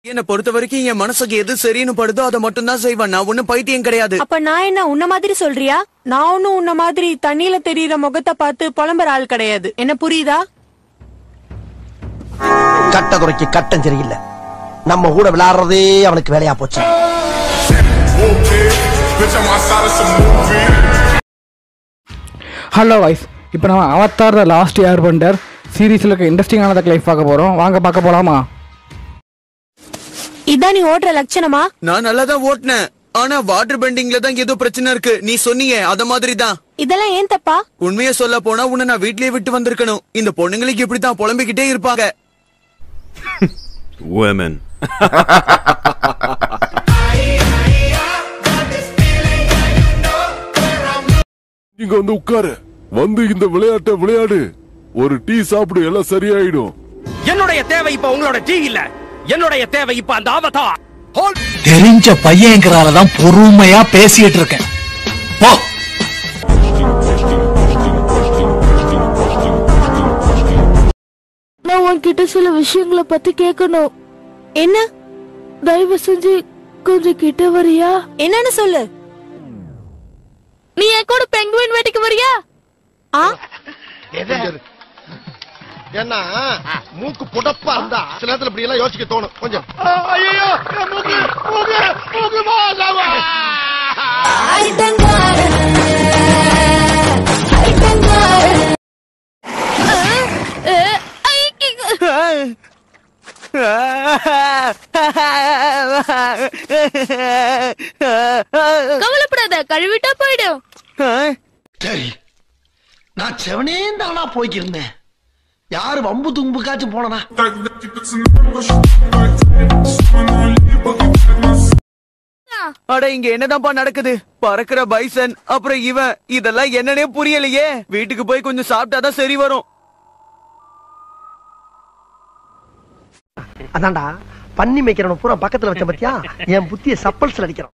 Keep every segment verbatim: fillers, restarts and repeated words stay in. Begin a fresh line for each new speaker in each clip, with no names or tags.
என்ன பொறுத்த வரைக்கும் என் மனசுக்கு எது சரின்னு படுதோ அதை மட்டும் தான் செய்வேன். நான் ஒண்ணும் பைத்தியம் கிடையாது.
அப்ப நான் என்ன உன்ன மாதிரி சொல்றியா? நான் ஒன்னும் உன்ன மாதிரி தண்ணியில தெரியற முகத்தை பார்த்து புலம்புற ஆள் கிடையாது. என்ன புரியுதா?
கட்டதுரைக்கு கட்டம் சரியில்லை. நம்ம கூட விளையாடுறதே அவனுக்கு வேலையா போச்சு.
ஹலோ வைஸ், இப்போ நம்ம அவதார் த லாஸ்ட் ஏர்பெண்டர் சீரீஸ்ல இருக்க இன்ட்ரெஸ்டிங்கான லைஃப் பார்க்க போறோம். வாங்க பார்க்க போலாமா?
இதான் நீ ஓட்டுற லட்சணமா?
நான் நல்லா தான் ஓட்டுனேன். ஆனா வாட்டர் பெண்டிங்ல தான் ஏதோ பிரச்சனை இருக்கு. நீ சொன்னீங்க அத மாதிரி தான்.
இதெல்லாம் ஏன் தப்பா?
உண்மையை சொல்ல போனா உன்னை நான் வீட்லயே விட்டு வந்திருக்கணும். இந்த பொண்ணுங்களுக்கு இப்படித்தான் புலம்பிக்கிட்டே இருப்பாங்க.
Women.
இங்க வந்து உட்காரு. வந்து இந்த விளையாட்டை விளையாடு. ஒரு டீ சாப்பிடு, எல்லாம் சரியாயிடும்.
என்னுடைய தேவை இப்ப உங்களோட டீ இல்ல. என்னுடைய தேவை இப்ப அந்த அவதார்.
தெரிஞ்ச பையன்ங்கறாலதான் பொறுமையா பேசிட்டு இருக்கேன். போ.
நான் உன்கிட்ட சில விஷயங்களை பத்தி கேட்கணும்.
என்ன?
தயவு செஞ்சு கொஞ்சம் கிட்ட வரியா?
என்னன்னு சொல்லு.
நீ என் கூட பெங்குவின் வேட்டைக்கு வரியா?
ஆ?
ஏன்னா மூக்கு புடப்பா இருந்தா சில நேரத்துல இப்படி எல்லாம் யோசிக்க தோணும். கொஞ்சம்
கவலைப்படாத, கழுவிட்டா போயிடும்.
சரி, நான் செவனே தானா போய்க்கிருந்தேன். யாரு வம்பு தும்புக்காச்சும் போனா?
அட இங்க என்னதான்ப்பா நடக்குது? பறக்கிற பைசன், அப்புறம் இவன், இதெல்லாம் என்னன்னே புரியலையே. வீட்டுக்கு போய் கொஞ்சம் சாப்பிட்டாதான் சரி வரும்.
அதான்டா பண்ணி மேய்க்கிறவன பூரா பக்கத்துல வச்ச பத்தியா? என் புத்திய சப்பல்ஸ்ல அடிக்கிறான்.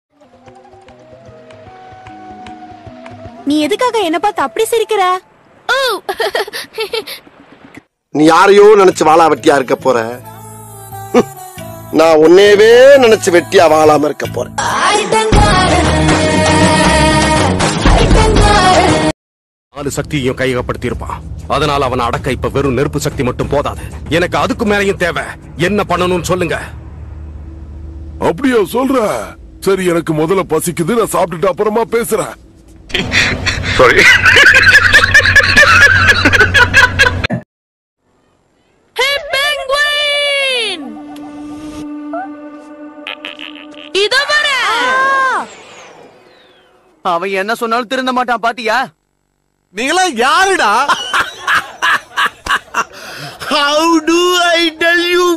நீ எதுக்காக என்ன பார்த்து அப்படி சிரிக்கிற?
நீ யாரையோ நினைச்சு வாழா வெட்டியா இருக்க போற. நான் உன்னையவே நினைச்சு வெட்டியா வாழாம இருக்க போறேன்.
நாலு சக்தியையும் கையகப்படுத்தி இருப்பான். அதனால அவன் அடக்க இப்ப வெறும் நெருப்பு சக்தி மட்டும் போதாது. எனக்கு அதுக்கு மேலையும் தேவை. என்ன பண்ணணும்னு சொல்லுங்க.
அப்படியா சொல்ற? சரி, எனக்கு முதல்ல பசிக்குது. நான் சாப்பிட்டுட்டு அப்புறமா பேசுறேன்.
Sorry.
Hey penguin! இதோ வர.
அவன் என்ன சொன்னாலும் திருந்த மாட்டான், பாத்தியா?
நீங்களா யாருடா? How do I tell you?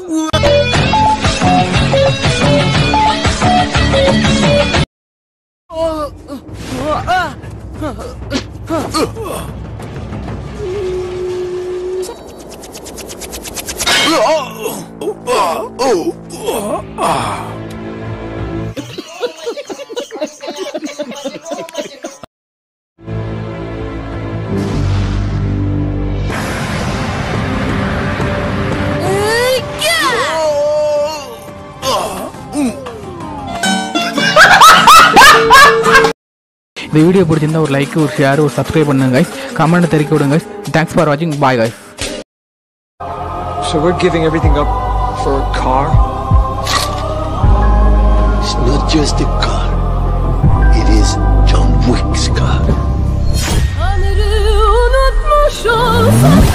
இந்த வீடியோ பிடிச்சிருந்தா ஒரு லைக், ஒரு ஷேர், ஒரு சப்ஸ்கிரைப் பண்ணுங்க guys. கமெண்ட் தெரிவிக்க விடுங்க guys. Thanks for watching. Bye guys.
So we're giving everything up for a car?
It's not just a car. It is John Wick's car.